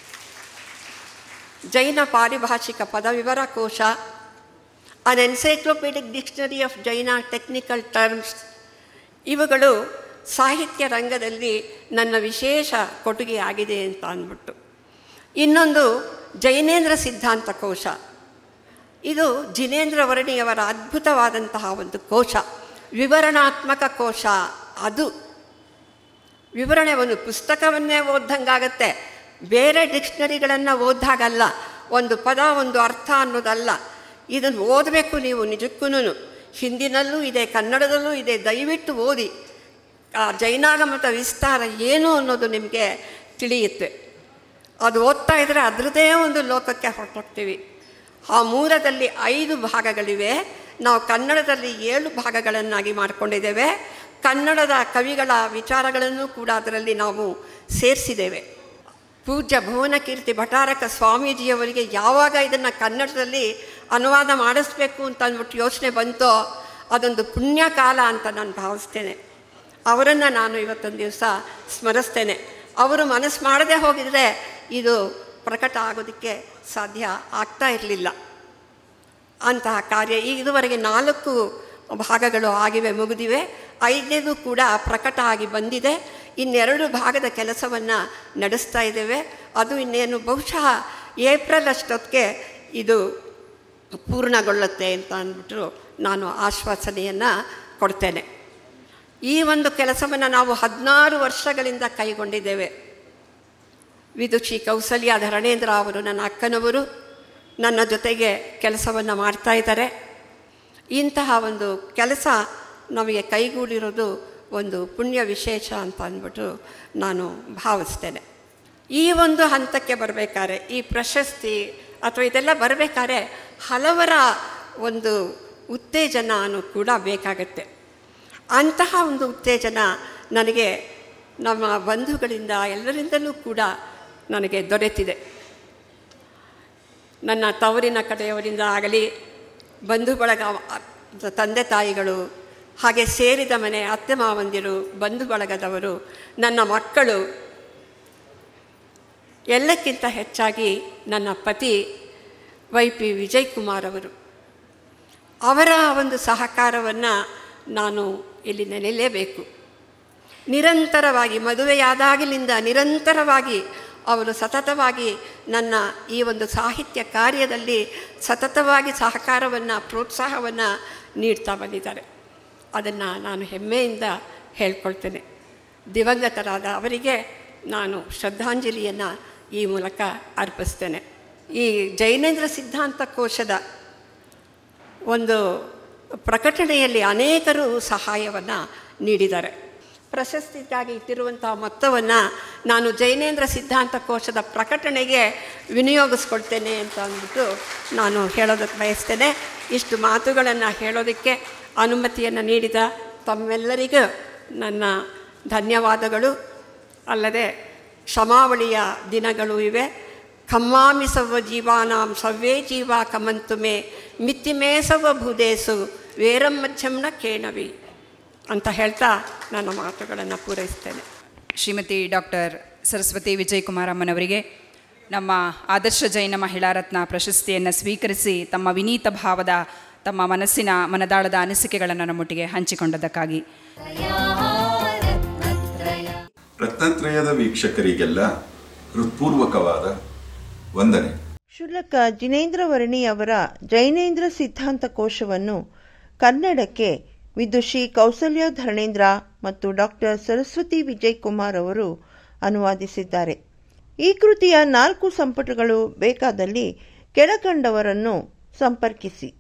ಜೈನ Paribhashika Padavivara Kosha, an encyclopedic dictionary of Jaina technical terms, ಇವುಗಳು ಸಾಹಿತ್ಯ ರಂಗದಲ್ಲಿ ನನ್ನ ವಿಶೇಷ ಕೊಡುಗೆ ಆಗಿದೆ ಅಂತ ಅಂದ್ಬಿಟ್ಟು. ಇನ್ನೊಂದು ಜೈನೇಂದ್ರ ಸಿದ್ಧಾಂತ ಕೋಶ, ಇದು ಜಿನೇಂದ್ರ ವರ್ಣಿಯವರ ಅದ್ಭುತವಾದಂತಹ ಒಂದು ಕೋಶ, ವಿವರಣಾತ್ಮಕ ಕೋಶ. ಅದು ವಿವರಣೆ ಒಂದು ಪುಸ್ತಕವನ್ನೇ ಓದ್ದಂಗಾಗತ್ತೆ, ಬೇರೆ ಡಿಕ್ಷನರಿಗಳನ್ನು ಓದಾಗಲ್ಲ. ಒಂದು ಪದ ಒಂದು ಅರ್ಥ ಅನ್ನೋದಲ್ಲ, ಇದನ್ನು ಓದಬೇಕು ನೀವು. ನಿಜಕ್ಕೂ ಹಿಂದಿನಲ್ಲೂ ಇದೆ, ಕನ್ನಡದಲ್ಲೂ ಇದೆ, ದಯವಿಟ್ಟು ಓದಿ. ಆ ಜೈನಾಗಮದ ವಿಸ್ತಾರ ಏನು ಅನ್ನೋದು ನಿಮಗೆ ತಿಳಿಯುತ್ತೆ. ಅದು ಓದ್ತಾ ಇದ್ದರೆ ಅದರದ್ದೇ ಒಂದು ಲೋಕಕ್ಕೆ ಹೊರಟೋಗ್ತೀವಿ. ಆ ಮೂಲದಲ್ಲಿ ಐದು ಭಾಗಗಳಿವೆ. ನಾವು ಕನ್ನಡದಲ್ಲಿ ಏಳು ಭಾಗಗಳನ್ನಾಗಿ ಮಾಡಿಕೊಂಡಿದ್ದೇವೆ. ಕನ್ನಡದ ಕವಿಗಳ ವಿಚಾರಗಳನ್ನು ಕೂಡ ಅದರಲ್ಲಿ ನಾವು ಸೇರಿಸಿದ್ದೇವೆ. ಪೂಜ್ಯ ಭುವನಕೀರ್ತಿ ಭಟಾರಕ ಸ್ವಾಮೀಜಿಯವರಿಗೆ ಯಾವಾಗ ಇದನ್ನು ಕನ್ನಡದಲ್ಲಿ ಅನುವಾದ ಮಾಡಿಸ್ಬೇಕು ಅಂತ ಅಂದ್ಬಿಟ್ಟು ಯೋಚನೆ ಬಂತೋ ಅದೊಂದು ಪುಣ್ಯಕಾಲ ಅಂತ ನಾನು ಭಾವಿಸ್ತೇನೆ. ಅವರನ್ನು ನಾನು ಇವತ್ತೊಂದು ದಿವಸ ಸ್ಮರಿಸ್ತೇನೆ. ಅವರು ಮನಸ್ಸು ಮಾಡದೆ ಹೋಗಿದರೆ ಇದು ಪ್ರಕಟ ಆಗೋದಕ್ಕೆ ಸಾಧ್ಯ ಆಗ್ತಾ ಇರಲಿಲ್ಲ. ಅಂತಹ ಕಾರ್ಯ ಈಗ ಇದುವರೆಗೆ ನಾಲ್ಕು ಭಾಗಗಳು ಆಗಿವೆ, ಮುಗಿದಿವೆ. ಐದನೇದು ಕೂಡ ಪ್ರಕಟ ಆಗಿ ಬಂದಿದೆ. ಇನ್ನೆರಡು ಭಾಗದ ಕೆಲಸವನ್ನು ನಡೆಸ್ತಾ ಇದ್ದೇವೆ. ಅದು ಇನ್ನೇನು ಬಹುಶಃ ಏಪ್ರಿಲ್ ಅಷ್ಟೊತ್ತಿಗೆ ಇದು ಪೂರ್ಣಗೊಳ್ಳುತ್ತೆ ಅಂತ ಅಂದ್ಬಿಟ್ಟು ನಾನು ಆಶ್ವಾಸನೆಯನ್ನು ಕೊಡ್ತೇನೆ. ಈ ಒಂದು ಕೆಲಸವನ್ನು ನಾವು ಹದಿನಾರು ವರ್ಷಗಳಿಂದ ಕೈಗೊಂಡಿದ್ದೇವೆ. ವಿದುಷಿ ಕೌಸಲ್ಯ ಧರಣೇಂದ್ರ ಅವರು ನನ್ನ ಅಕ್ಕನವರು ನನ್ನ ಜೊತೆಗೆ ಕೆಲಸವನ್ನು ಮಾಡ್ತಾ ಇದ್ದಾರೆ. ಇಂತಹ ಒಂದು ಕೆಲಸ ನಮಗೆ ಕೈಗೂಡಿರೋದು ಒಂದು ಪುಣ್ಯ ವಿಶೇಷ ಅಂತ ಅಂದ್ಬಿಟ್ಟು ನಾನು ಭಾವಿಸ್ತೇನೆ. ಈ ಒಂದು ಹಂತಕ್ಕೆ ಬರಬೇಕಾದ್ರೆ, ಈ ಪ್ರಶಸ್ತಿ ಅಥವಾ ಇದೆಲ್ಲ ಬರಬೇಕಾದ್ರೆ ಹಲವರ ಒಂದು ಉತ್ತೇಜನೂ ಕೂಡ ಬೇಕಾಗತ್ತೆ. ಅಂತಹ ಒಂದು ಉತ್ತೇಜನ ನನಗೆ ನಮ್ಮ ಬಂಧುಗಳಿಂದ ಎಲ್ಲರಿಂದಲೂ ಕೂಡ ನನಗೆ ದೊರೆತಿದೆ. ನನ್ನ ತವರಿನ ಕಡೆಯವರಿಂದ ಆಗಲಿ, ಬಂಧು ಬಳಗ, ತಂದೆ ತಾಯಿಗಳು, ಹಾಗೆ ಸೇರಿದ ಮನೆ ಅತ್ತೆ ಮಾವಂದಿರು, ಬಂಧು ಬಳಗದವರು, ನನ್ನ ಮಕ್ಕಳು, ಎಲ್ಲಕ್ಕಿಂತ ಹೆಚ್ಚಾಗಿ ನನ್ನ ಪತಿ ವೈ ಪಿ ವಿಜಯ್ ಕುಮಾರ್ ಅವರು, ಅವರ ಒಂದು ಸಹಕಾರವನ್ನು ನಾನು ಇಲ್ಲಿ ನೆನೆಯಲೇಬೇಕು. ನಿರಂತರವಾಗಿ ಮದುವೆಯಾದಾಗಲಿಂದ ನಿರಂತರವಾಗಿ ಅವರು ಸತತವಾಗಿ ನನ್ನ ಈ ಒಂದು ಸಾಹಿತ್ಯ ಕಾರ್ಯದಲ್ಲಿ ಸತತವಾಗಿ ಸಹಕಾರವನ್ನು, ಪ್ರೋತ್ಸಾಹವನ್ನು ನೀಡ್ತಾ ಬಂದಿದ್ದಾರೆ. ಅದನ್ನು ನಾನು ಹೆಮ್ಮೆಯಿಂದ ಹೇಳ್ಕೊಳ್ತೇನೆ. ದಿವಂಗತರಾದ ಅವರಿಗೆ ನಾನು ಶ್ರದ್ಧಾಂಜಲಿಯನ್ನು ಈ ಮೂಲಕ ಅರ್ಪಿಸ್ತೇನೆ. ಈ ಜೈನೇಂದ್ರ ಸಿದ್ಧಾಂತ ಕೋಶದ ಒಂದು ಪ್ರಕಟಣೆಯಲ್ಲಿ ಅನೇಕರು ಸಹಾಯವನ್ನು ನೀಡಿದ್ದಾರೆ. ಪ್ರಶಸ್ತಿಗಾಗಿ ಇಟ್ಟಿರುವಂಥ ಮೊತ್ತವನ್ನು ನಾನು ಜೈನೇಂದ್ರ ಸಿದ್ಧಾಂತ ಕೋಶದ ಪ್ರಕಟಣೆಗೆ ವಿನಿಯೋಗಿಸ್ಕೊಳ್ತೇನೆ ಅಂತ ಅಂದ್ಬಿಟ್ಟು ನಾನು ಹೇಳೋದಕ್ಕೆ ಬಯಸ್ತೇನೆ. ಇಷ್ಟು ಮಾತುಗಳನ್ನು ಹೇಳೋದಕ್ಕೆ ಅನುಮತಿಯನ್ನು ನೀಡಿದ ತಮ್ಮೆಲ್ಲರಿಗೂ ನನ್ನ ಧನ್ಯವಾದಗಳು. ಅಲ್ಲದೆ ಕ್ಷಮಾವಳಿಯ ದಿನಗಳು ಇವೆ. ಖಮ್ಮಾಮಿ ಸವ್ವ ಜೀವಾನಾಂ ಸವ್ವೇ ಜೀವ ಕಮಂತುಮೆ ಮಿತ್ತಿಮೇ ಸವ್ವ ಭೂದೇಸು ವೇರಂ ಮಧ್ಯಂನ ಕೇಣವಿ ಅಂತ ಹೇಳ್ತಾ ನನ್ನ ಮಾತುಗಳನ್ನು ಪೂರೈಸ್ತೇನೆ. ಶ್ರೀಮತಿ ಡಾಕ್ಟರ್ ಸರಸ್ವತಿ ವಿಜಯಕುಮಾರ್ ಅಮ್ಮನವರಿಗೆ ನಮ್ಮ ಆದರ್ಶ ಜೈನ ಮಹಿಳಾ ರತ್ನ ಪ್ರಶಸ್ತಿಯನ್ನು ಸ್ವೀಕರಿಸಿ ತಮ್ಮ ವಿನೀತ ಭಾವದ, ತಮ್ಮ ಮನಸ್ಸಿನ ಮನದಾಳದ ಅನಿಸಿಕೆಗಳನ್ನು ನಮ್ಮೊಟ್ಟಿಗೆ ಹಂಚಿಕೊಂಡದಕ್ಕಾಗಿ ರತ್ನತ್ರಯದ ವೀಕ್ಷಕರಿಗೆಲ್ಲ ಹೃತ್ಪೂರ್ವಕವಾದ ವಂದನೆ. ಕ್ಷುಲ್ಲಕ ಜಿನೇಂದ್ರ ವರ್ಣಿ ಅವರ ಜೈನೇಂದ್ರ ಸಿದ್ಧಾಂತ ಕೋಶವನ್ನು ಕನ್ನಡಕ್ಕೆ ವಿದುಷಿ ಕೌಸಲ್ಯ ಧರಣೇಂದ್ರ ಮತ್ತು ಡಾಕ್ಟರ್ ಸರಸ್ವತಿ ವಿಜಯ್ ಕುಮಾರ್ ಅವರು ಅನುವಾದಿಸಿದ್ದಾರೆ. ಈ ಕೃತಿಯ ನಾಲ್ಕು ಸಂಪುಟಗಳು ಬೇಕಾದಲ್ಲಿ ಕೆಳಕಂಡವರನ್ನು ಸಂಪರ್ಕಿಸಿ.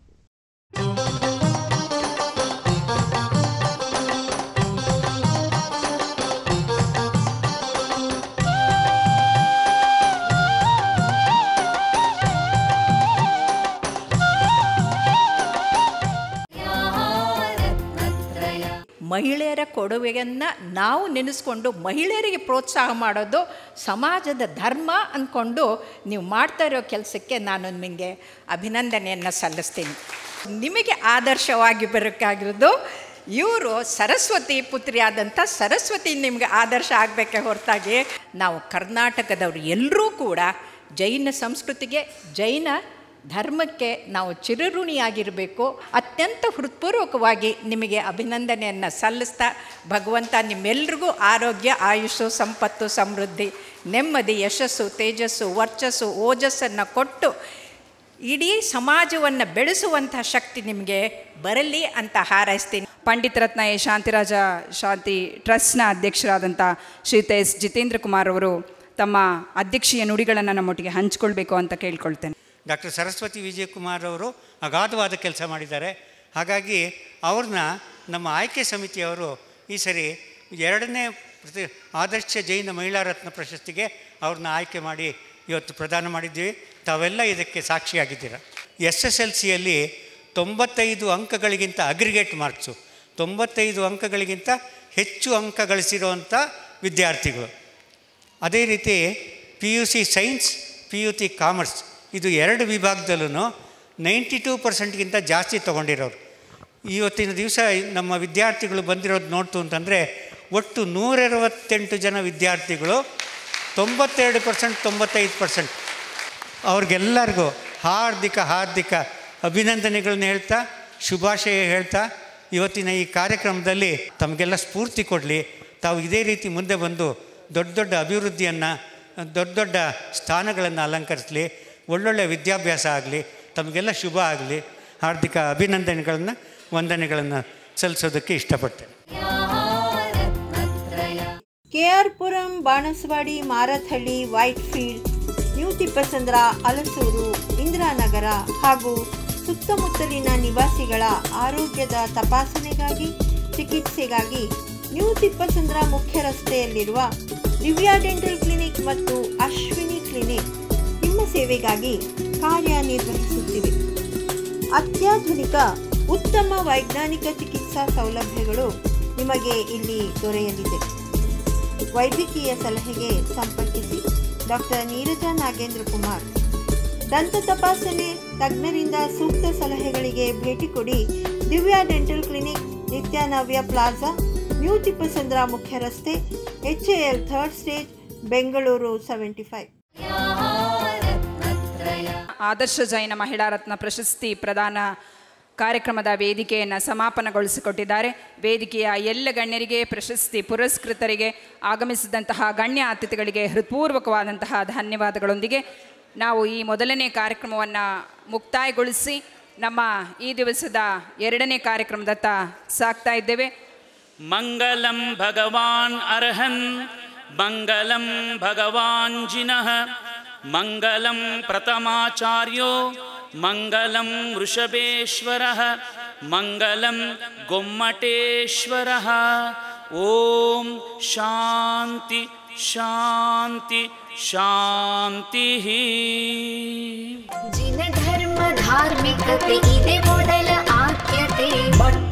ಮಹಿಳೆಯರ ಕೊಡುಗೆಯನ್ನು ನಾವು ನೆನೆಸ್ಕೊಂಡು ಮಹಿಳೆಯರಿಗೆ ಪ್ರೋತ್ಸಾಹ ಮಾಡೋದು ಸಮಾಜದ ಧರ್ಮ ಅಂದ್ಕೊಂಡು ನೀವು ಮಾಡ್ತಾ ಇರೋ ಕೆಲಸಕ್ಕೆ ನಾನು ನಿಮಗೆ ಅಭಿನಂದನೆಯನ್ನು ಸಲ್ಲಿಸ್ತೀನಿ. ನಿಮಗೆ ಆದರ್ಶವಾಗಿ ಬರೋಕ್ಕಾಗಿರೋದು ಇವರು ಸರಸ್ವತಿ ಪುತ್ರಿಯಾದಂಥ ಸರಸ್ವತಿ ನಿಮಗೆ ಆದರ್ಶ ಆಗಬೇಕೆ ಹೊರತಾಗಿ ನಾವು ಕರ್ನಾಟಕದವರು ಎಲ್ಲರೂ ಕೂಡ ಜೈನ ಸಂಸ್ಕೃತಿಗೆ, ಜೈನ ಧರ್ಮಕ್ಕೆ ನಾವು ಚಿರಋಣಿಯಾಗಿರಬೇಕು. ಅತ್ಯಂತ ಹೃತ್ಪೂರ್ವಕವಾಗಿ ನಿಮಗೆ ಅಭಿನಂದನೆಯನ್ನು ಸಲ್ಲಿಸ್ತಾ, ಭಗವಂತ ನಿಮ್ಮೆಲ್ರಿಗೂ ಆರೋಗ್ಯ, ಆಯುಷು, ಸಂಪತ್ತು, ಸಮೃದ್ಧಿ, ನೆಮ್ಮದಿ, ಯಶಸ್ಸು, ತೇಜಸ್ಸು, ವರ್ಚಸ್ಸು, ಓಜಸ್ಸನ್ನು ಕೊಟ್ಟು ಇಡೀ ಸಮಾಜವನ್ನು ಬೆಳೆಸುವಂಥ ಶಕ್ತಿ ನಿಮಗೆ ಬರಲಿ ಅಂತ ಹಾರೈಸ್ತೀನಿ. ಪಂಡಿತ ರತ್ನ ಎ ಶಾಂತಿರಾಜ ಶಾಂತಿ ಟ್ರಸ್ಟ್ನ ಅಧ್ಯಕ್ಷರಾದಂಥ ಶ್ರೀಯುತ ಎಸ್ ಜಿತೇಂದ್ರ ಕುಮಾರ್ ಅವರು ತಮ್ಮ ಅಧ್ಯಕ್ಷೀಯ ನುಡಿಗಳನ್ನು ನಮ್ಮೊಟ್ಟಿಗೆ ಹಂಚಿಕೊಳ್ಬೇಕು ಅಂತ ಕೇಳ್ಕೊಳ್ತೇನೆ. ಡಾಕ್ಟರ್ ಸರಸ್ವತಿ ವಿಜಯಕುಮಾರ್ ಅವರು ಅಗಾಧವಾದ ಕೆಲಸ ಮಾಡಿದ್ದಾರೆ. ಹಾಗಾಗಿ ಅವ್ರನ್ನ ನಮ್ಮ ಆಯ್ಕೆ ಸಮಿತಿಯವರು ಈ ಸರಿ ಎರಡನೇ ಪ್ರತಿ ಆದರ್ಶ ಜೈನ ಮಹಿಳಾ ರತ್ನ ಪ್ರಶಸ್ತಿಗೆ ಅವ್ರನ್ನ ಆಯ್ಕೆ ಮಾಡಿ ಇವತ್ತು ಪ್ರದಾನ ಮಾಡಿದ್ದೀವಿ. ತಾವೆಲ್ಲ ಇದಕ್ಕೆ ಸಾಕ್ಷಿಯಾಗಿದ್ದೀರ. ಎಸ್ ಎಸ್ ಎಲ್ ಸಿಯಲ್ಲಿ ತೊಂಬತ್ತೈದು ಅಂಕಗಳಿಗಿಂತ ಅಗ್ರಿಗೇಟ್ ಮಾರ್ಕ್ಸು ತೊಂಬತ್ತೈದು ಅಂಕಗಳಿಗಿಂತ ಹೆಚ್ಚು ಅಂಕ ಗಳಿಸಿರುವಂಥ ವಿದ್ಯಾರ್ಥಿಗಳು. ಅದೇ ರೀತಿ P U C science, P U C commerce, ಇದು ಎರಡು ವಿಭಾಗದಲ್ಲೂ ನೈಂಟಿ ಟೂ ಪರ್ಸೆಂಟ್ಗಿಂತ ಜಾಸ್ತಿ ತೊಗೊಂಡಿರೋರು. ಇವತ್ತಿನ ದಿವಸ ನಮ್ಮ ವಿದ್ಯಾರ್ಥಿಗಳು ಬಂದಿರೋದು ನೋಡ್ತು ಅಂತಂದರೆ ಒಟ್ಟು ನೂರರವತ್ತೆಂಟು ಜನ ವಿದ್ಯಾರ್ಥಿಗಳು ತೊಂಬತ್ತೆರಡು ಪರ್ಸೆಂಟ್ ತೊಂಬತ್ತೈದು ಪರ್ಸೆಂಟ್ ಅವ್ರಿಗೆಲ್ಲರಿಗೂ ಹಾರ್ದಿಕ ಹಾರ್ದಿಕ ಅಭಿನಂದನೆಗಳನ್ನ ಹೇಳ್ತಾ, ಶುಭಾಶಯ ಹೇಳ್ತಾ, ಇವತ್ತಿನ ಈ ಕಾರ್ಯಕ್ರಮದಲ್ಲಿ ತಮಗೆಲ್ಲ ಸ್ಫೂರ್ತಿ ಕೊಡಲಿ. ತಾವು ಇದೇ ರೀತಿ ಮುಂದೆ ಬಂದು ದೊಡ್ಡ ದೊಡ್ಡ ಅಭಿವೃದ್ಧಿಯನ್ನು, ದೊಡ್ಡ ದೊಡ್ಡ ಸ್ಥಾನಗಳನ್ನು ಅಲಂಕರಿಸಲಿ, ಒಳ್ಳೊಳ್ಳೆ ವಿದ್ಯಾಭ್ಯಾಸ ಆಗಲಿ, ತಮಗೆಲ್ಲ ಶುಭ ಆಗಲಿ. ಹಾರ್ದಿಕ ಅಭಿನಂದನೆಗಳನ್ನು, ವಂದನೆಗಳನ್ನು ಸಲ್ಲಿಸೋದಕ್ಕೆ ಇಷ್ಟಪಡ್ತೇನೆ. K R Puram, Banaswadi, Marathahalli, Whitefield, new Thippasandra, Alasuru, Indiranagar ಹಾಗೂ ಸುತ್ತಮುತ್ತಲಿನ ನಿವಾಸಿಗಳ ಆರೋಗ್ಯದ ತಪಾಸಣೆಗಾಗಿ, ಚಿಕಿತ್ಸೆಗಾಗಿ ನ್ಯೂ ತಿಪ್ಪಸಂದ್ರ ಮುಖ್ಯ ರಸ್ತೆಯಲ್ಲಿರುವ ದಿವ್ಯಾ ಡೆಂಟಲ್ ಕ್ಲಿನಿಕ್ ಮತ್ತು ಅಶ್ವಿನಿ ಕ್ಲಿನಿಕ್ ನಿಮ್ಮ ಸೇವೆಗಾಗಿ ಕಾರ್ಯನಿರ್ವಹಿಸುತ್ತಿವೆ. ಅತ್ಯಾಧುನಿಕ ಉತ್ತಮ ವೈಜ್ಞಾನಿಕ ಚಿಕಿತ್ಸಾ ಸೌಲಭ್ಯಗಳು ನಿಮಗೆ ಇಲ್ಲಿ ದೊರೆಯಲಿದೆ. ವೈದ್ಯಕೀಯ ಸಲಹೆಗೆ ಸಂಪರ್ಕಿಸಿ ಡಾಕ್ಟರ್ ನೀರಜಾ ನಾಗೇಂದ್ರ ಕುಮಾರ್. ದಂತ ತಪಾಸಣೆ ತಜ್ಞರಿಂದ ಸೂಕ್ತ ಸಲಹೆಗಳಿಗೆ ಭೇಟಿ ಕೊಡಿ. Divya dental clinic, Nityanavya plaza, new Thippasandra ಮುಖ್ಯ ರಸ್ತೆ, H A L third stage, Bengaluru seventy five. Adarsha Jaina Mahila Ratna ಪ್ರಶಸ್ತಿ ಪ್ರದಾನ ಕಾರ್ಯಕ್ರಮದ ವೇದಿಕೆಯನ್ನು ಸಮಾಪನಗೊಳಿಸಿಕೊಟ್ಟಿದ್ದಾರೆ. ವೇದಿಕೆಯ ಎಲ್ಲ ಗಣ್ಯರಿಗೆ, ಪ್ರಶಸ್ತಿ ಪುರಸ್ಕೃತರಿಗೆ, ಆಗಮಿಸಿದಂತಹ ಗಣ್ಯ ಅತಿಥಿಗಳಿಗೆ ಹೃತ್ಪೂರ್ವಕವಾದಂತಹ ಧನ್ಯವಾದಗಳೊಂದಿಗೆ ನಾವು ಈ ಮೊದಲನೇ ಕಾರ್ಯಕ್ರಮವನ್ನು ಮುಕ್ತಾಯಗೊಳಿಸಿ ನಮ್ಮ ಈ ದಿವಸದ ಎರಡನೇ ಕಾರ್ಯಕ್ರಮದತ್ತ ಸಾಗ್ತಾ ಇದ್ದೇವೆ. ಮಂಗಲಂ ಭಗವಾನ್ ಅರ್ಹನ್, ಮಂಗಲಂ ಭಗವಾನ್ ಜಿನಃ, ಮಂಗಲಂ ಪ್ರಥಮಾಚಾರ್ಯೋ, ಮಂಗಲಂ ವೃಷಭೇಶ್ವರಃ, ಮಂಗಲಂ ಗೊಮ್ಮಟೇಶ್ವರಃ. ಓಂ ಶಾಂತಿ ಶಾಂತಿ ಶಾಂತಿ. ಜಿನ ಧರ್ಮ ಧಾರ್ಮಿಕತೆ ಇದೆ ಮೊದಲ ಆದ್ಯತೆ.